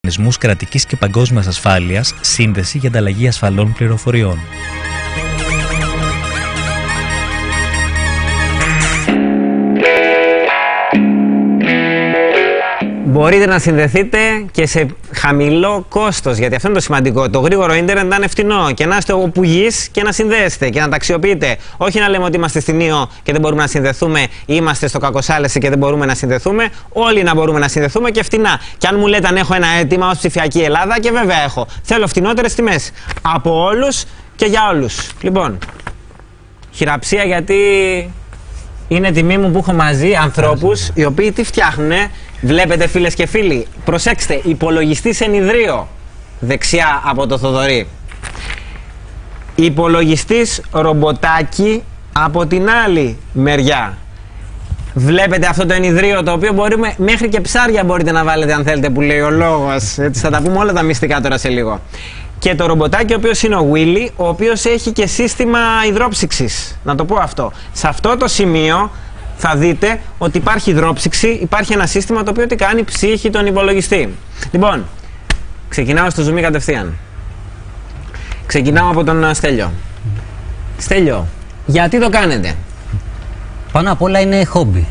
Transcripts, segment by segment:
οργανισμούς κρατικής και παγκόσμιας ασφάλειας, σύνδεση για ανταλλαγή ασφαλών πληροφοριών. Μπορείτε να συνδεθείτε και σε χαμηλό κόστος, γιατί αυτό είναι το σημαντικό. Το γρήγορο ίντερνετ να είναι φτηνό και να είστε όπου γης και να συνδέσετε και να τα αξιοποιείτε. Όχι να λέμε ότι είμαστε στην Ήο και δεν μπορούμε να συνδεθούμε, ή είμαστε στο Κακοσάλεση και δεν μπορούμε να συνδεθούμε. Όλοι να μπορούμε να συνδεθούμε και φτηνά. Και αν μου λέτε αν έχω ένα αίτημα ως ψηφιακή Ελλάδα, και βέβαια έχω. Θέλω φτηνότερες τιμές από όλους και για όλους. Λοιπόν, χειραψία, γιατί είναι τιμή μου που έχω μαζί ανθρώπους οι οποίοι τι φτιάχνουνε. Βλέπετε, φίλες και φίλοι, προσέξτε, υπολογιστής ενιδρίο δεξιά από το Θοδωρή, υπολογιστής ρομποτάκι από την άλλη μεριά. Βλέπετε αυτό το ενιδρίο, το οποίο μπορούμε, μέχρι και ψάρια μπορείτε να βάλετε αν θέλετε, που λέει ο λόγος. Έτσι θα τα πούμε όλα τα μυστικά τώρα σε λίγο. Και το ρομποτάκι, ο οποίος είναι ο Willy, ο οποίος έχει και σύστημα υδρόψυξης. Να το πω αυτό. Σε αυτό το σημείο θα δείτε ότι υπάρχει υδρόψυξη, υπάρχει ένα σύστημα το οποίο τι κάνει, ψύχει τον υπολογιστή. Λοιπόν, ξεκινάω στο zoom κατευθείαν. Ξεκινάω από τον Στέλιο. Στέλιο, γιατί το κάνετε? Πάνω απ' όλα είναι χόμπι.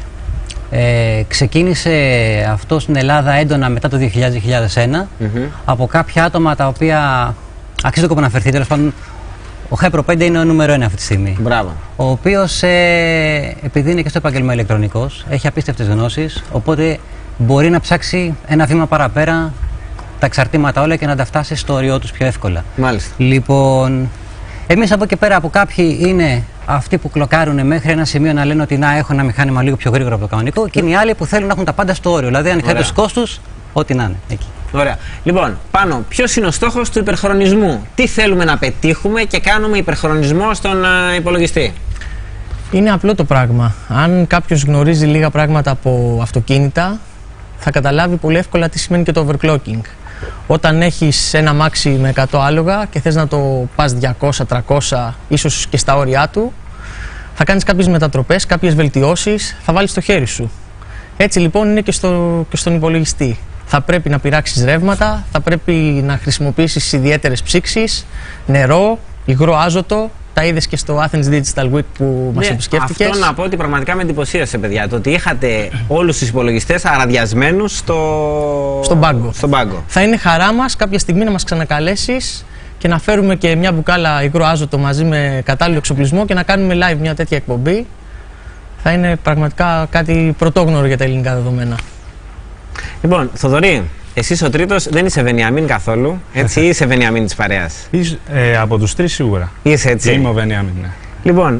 Ξεκίνησε αυτό στην Ελλάδα έντονα μετά το 2000-2001 από κάποια άτομα τα οποία αξίζει το κόπο να αφαιρθεί. Τέλος πάντων, ο Hypro 5 είναι ο νούμερο 1 αυτή τη στιγμή. Μπράβο. Ο οποίος, επειδή είναι και στο επάγγελμα ηλεκτρονικός, έχει απίστευτες γνώσεις, οπότε μπορεί να ψάξει ένα βήμα παραπέρα τα εξαρτήματα όλα και να τα φτάσει στο όριό τους πιο εύκολα. Μάλιστα. Λοιπόν, εμείς από εκεί πέρα, από κάποιοι είναι αυτοί που κλοκάρουν μέχρι ένα σημείο να λένε ότι να έχω ένα μηχάνημα λίγο πιο γρήγορο από το κανονικό, και είναι οι άλλοι που θέλουν να έχουν τα πάντα στο όριο. Δηλαδή, ανεξάρτητα του κόστους, ό,τι να είναι εκεί. Ωραία. Λοιπόν, Πάνο, ποιος είναι ο στόχος του υπερχρονισμού? Τι θέλουμε να πετύχουμε και κάνουμε υπερχρονισμό στον υπολογιστή? Είναι απλό το πράγμα. Αν κάποιος γνωρίζει λίγα πράγματα από αυτοκίνητα, θα καταλάβει πολύ εύκολα τι σημαίνει και το overclocking. Όταν έχεις ένα μάξι με 100 άλογα και θες να το πας 200-300, ίσως και στα όρια του, θα κάνεις κάποιες μετατροπές, κάποιες βελτιώσεις, θα βάλεις το χέρι σου. Έτσι λοιπόν είναι και στον υπολογιστή. Θα πρέπει να πειράξεις ρεύματα, θα πρέπει να χρησιμοποιήσεις ιδιαίτερες ψήξεις, νερό, υγρό άζωτο. Τα είδες και στο Athens Digital Week που μας επισκέφτηκες. Αυτό να πω ότι πραγματικά με εντυπωσίασε, παιδιά, το ότι είχατε όλους τους υπολογιστές αραδιασμένους στον πάγκο. Θα είναι χαρά μας κάποια στιγμή να μας ξανακαλέσεις και να φέρουμε και μια μπουκάλα υγρό άζωτο μαζί με κατάλληλο εξοπλισμό και να κάνουμε live μια τέτοια εκπομπή. Θα είναι πραγματικά κάτι πρωτόγνωρο για τα ελληνικά δεδομένα. Λοιπόν, Θοδωρή, εσύ ο τρίτος δεν είσαι Βενιαμίν καθόλου, έτσι, ή είσαι Βενιαμίν της παρέας? Από τους τρεις σίγουρα. Είσαι έτσι. Είμαι ο Βενιαμίν, ναι. Λοιπόν,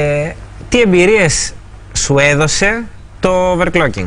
τι εμπειρίες σου έδωσε το overclocking?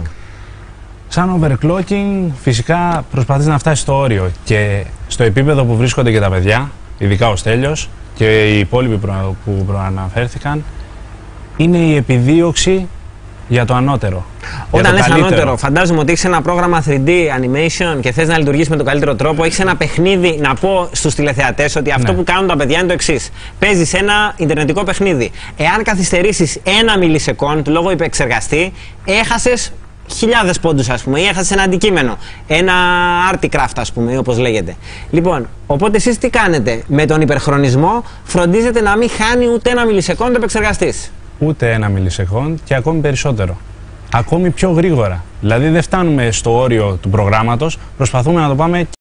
Σαν overclocking, φυσικά προσπαθείς να φτάσεις στο όριο και στο επίπεδο που βρίσκονται και τα παιδιά, ειδικά ο Στέλιος και οι υπόλοιποι που προαναφέρθηκαν, είναι η επιδίωξη για το ανώτερο. Όταν λες ανώτερο, φαντάζομαι ότι έχεις ένα πρόγραμμα 3D animation και θες να λειτουργήσεις με τον καλύτερο τρόπο. Έχεις ένα παιχνίδι, να πω στους τηλεθεατές ότι αυτό που κάνουν τα παιδιά είναι το εξής. Παίζεις ένα ιντερνετικό παιχνίδι. Εάν καθυστερήσεις 1 μιλισεκόντ λόγω υπεξεργαστή, έχασες χιλιάδες πόντους, ας πούμε, ή έχασες ένα αντικείμενο. Ένα articraft, ας πούμε, όπως λέγεται. Λοιπόν, οπότε εσείς τι κάνετε? Με τον υπερχρονισμό φροντίζετε να μην χάνει ούτε 1 μιλισεκόντ επεξεργαστής. Ούτε 1 μιλισεκόντ και ακόμη περισσότερο. Ακόμη πιο γρήγορα. Δηλαδή δεν φτάνουμε στο όριο του προγράμματος, προσπαθούμε να το πάμε